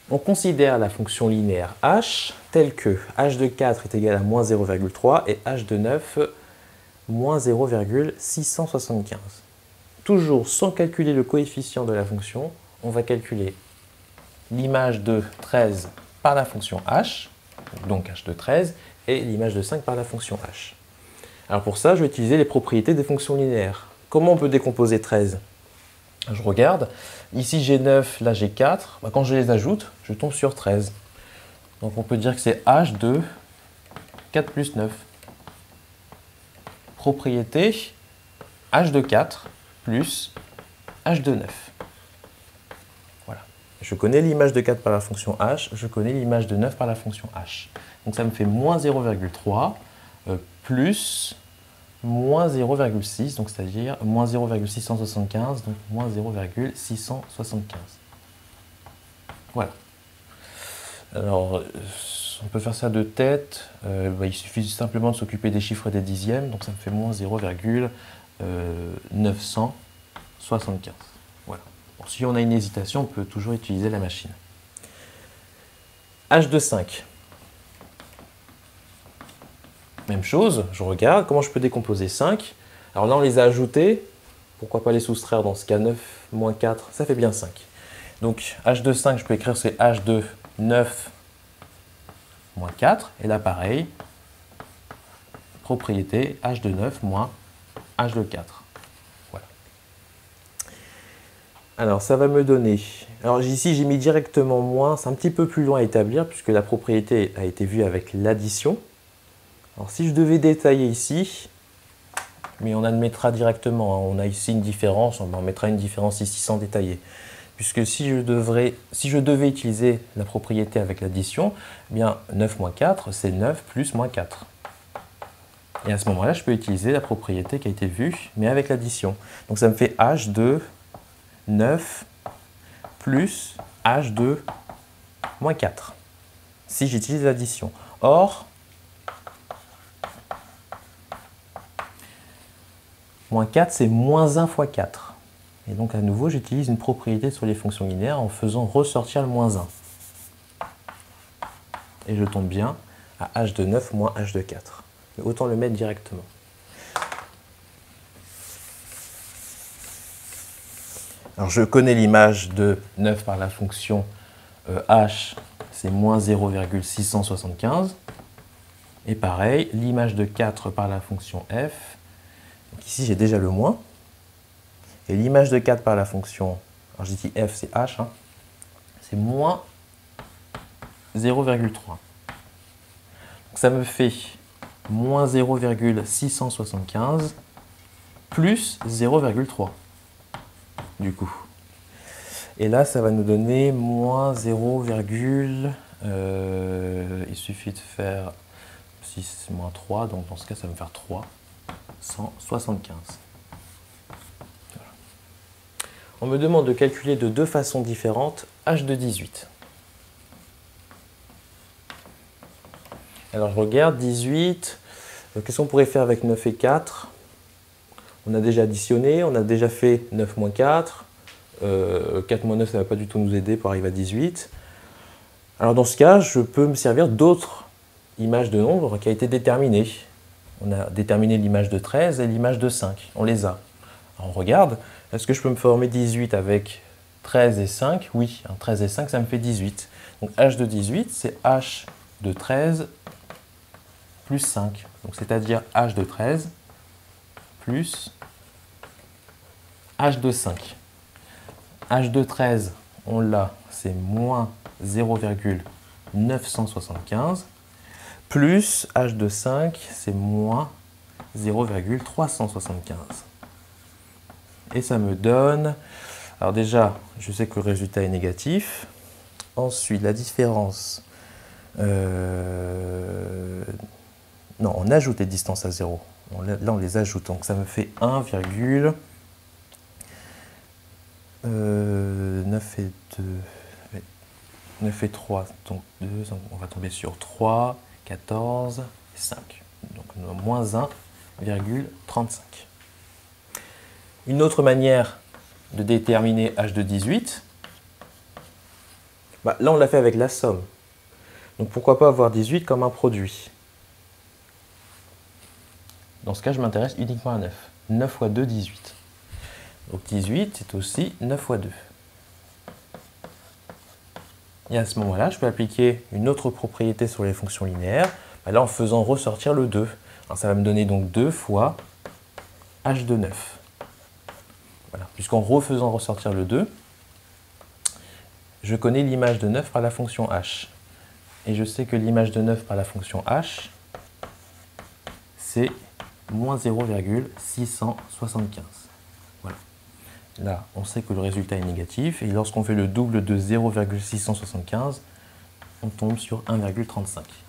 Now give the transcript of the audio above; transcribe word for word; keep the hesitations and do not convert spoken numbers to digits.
On considère la fonction linéaire h telle que h de quatre est égal à moins zéro virgule trois et h de neuf moins zéro virgule six cent soixante-quinze. Toujours sans calculer le coefficient de la fonction, on va calculer l'image de treize par la fonction h, donc h de treize, et l'image de cinq par la fonction h. Alors pour ça, je vais utiliser les propriétés des fonctions linéaires. Comment on peut décomposer treize? Je regarde, ici j'ai neuf, là j'ai quatre, bah, quand je les ajoute, je tombe sur treize. Donc on peut dire que c'est h de quatre plus neuf. Propriété h de quatre plus h de neuf. Voilà. Je connais l'image de quatre par la fonction h, je connais l'image de neuf par la fonction h. Donc ça me fait moins zéro virgule trois euh, plus moins zéro virgule six, donc c'est-à-dire moins zéro virgule six cent soixante-quinze, donc moins zéro virgule six cent soixante-quinze. Voilà. Alors, on peut faire ça de tête. Euh, bah, il suffit simplement de s'occuper des chiffres des dixièmes, donc ça me fait moins zéro virgule neuf cent soixante-quinze. Voilà. Bon, si on a une hésitation, on peut toujours utiliser la machine. h de cinq. Même chose, je regarde comment je peux décomposer cinq. Alors là, on les a ajoutés. Pourquoi pas les soustraire dans ce cas? Neuf moins quatre, ça fait bien cinq. Donc h de cinq, je peux écrire c'est h de neuf moins quatre. Et là, pareil, propriété h de neuf moins h de quatre. Voilà. Alors ça va me donner... Alors ici, j'ai mis directement moins. C'est un petit peu plus long à établir puisque la propriété a été vue avec l'addition. Alors si je devais détailler ici, mais on admettra directement, hein, on a ici une différence, on mettra une différence ici sans détailler. Puisque si je, devrais, si je devais utiliser la propriété avec l'addition, eh bien neuf moins quatre, c'est neuf plus moins quatre. Et à ce moment-là, je peux utiliser la propriété qui a été vue, mais avec l'addition. Donc ça me fait h de neuf plus h de moins quatre, si j'utilise l'addition. Or, moins quatre, c'est moins un fois quatre. Et donc, à nouveau, j'utilise une propriété sur les fonctions linéaires en faisant ressortir le moins un. Et je tombe bien à h de neuf moins h de quatre. Mais autant le mettre directement. Alors, je connais l'image de neuf par la fonction euh, h, c'est moins zéro virgule six cent soixante-quinze. Et pareil, l'image de quatre par la fonction f. Donc ici, j'ai déjà le moins. Et l'image de quatre par la fonction, alors j'ai dit f, c'est h, hein, c'est moins zéro virgule trois. Donc ça me fait moins zéro virgule six cent soixante-quinze plus zéro virgule trois, du coup. Et là, ça va nous donner moins zéro, euh, il suffit de faire six moins trois, donc dans ce cas, ça va me faire trois cent soixante-quinze. On me demande de calculer de deux façons différentes h de dix-huit. Alors je regarde, dix-huit, qu'est-ce qu'on pourrait faire avec neuf et quatre? On a déjà additionné, on a déjà fait neuf moins quatre. Euh, quatre moins neuf, ça ne va pas du tout nous aider pour arriver à dix-huit. Alors dans ce cas, je peux me servir d'autres images de nombres qui ont été déterminées. On a déterminé l'image de treize et l'image de cinq. On les a. Alors on regarde. Est-ce que je peux me former dix-huit avec treize et cinq? Oui, treize et cinq, ça me fait dix-huit. Donc h de dix-huit, c'est h de treize plus cinq. Donc c'est-à-dire h de treize plus h de cinq. h de treize, on l'a, c'est moins zéro virgule neuf cent soixante-quinze. Plus h de cinq, c'est moins zéro virgule trois cent soixante-quinze. Et ça me donne... Alors déjà, je sais que le résultat est négatif. Ensuite, la différence... Euh... Non, on ajoute les distances à zéro. Là, on les ajoute. Donc ça me fait un virgule neuf et deux... neuf et trois, donc deux, on va tomber sur trois, quatorze, cinq. Donc moins un virgule trente-cinq. Une autre manière de déterminer h de dix-huit, Bah, là, on l'a fait avec la somme. Donc pourquoi pas avoir dix-huit comme un produit? Dans ce cas, je m'intéresse uniquement à neuf. neuf fois deux, dix-huit. Donc dix-huit, c'est aussi neuf fois deux. Et à ce moment-là, je peux appliquer une autre propriété sur les fonctions linéaires, bah là en faisant ressortir le deux. Alors, ça va me donner donc deux fois h de neuf. Voilà. Puisqu'en refaisant ressortir le deux, je connais l'image de neuf par la fonction h. Et je sais que l'image de neuf par la fonction h, c'est moins zéro virgule six cent soixante-quinze. Voilà. Là, on sait que le résultat est négatif, et lorsqu'on fait le double de zéro virgule six cent soixante-quinze, on tombe sur un virgule trente-cinq.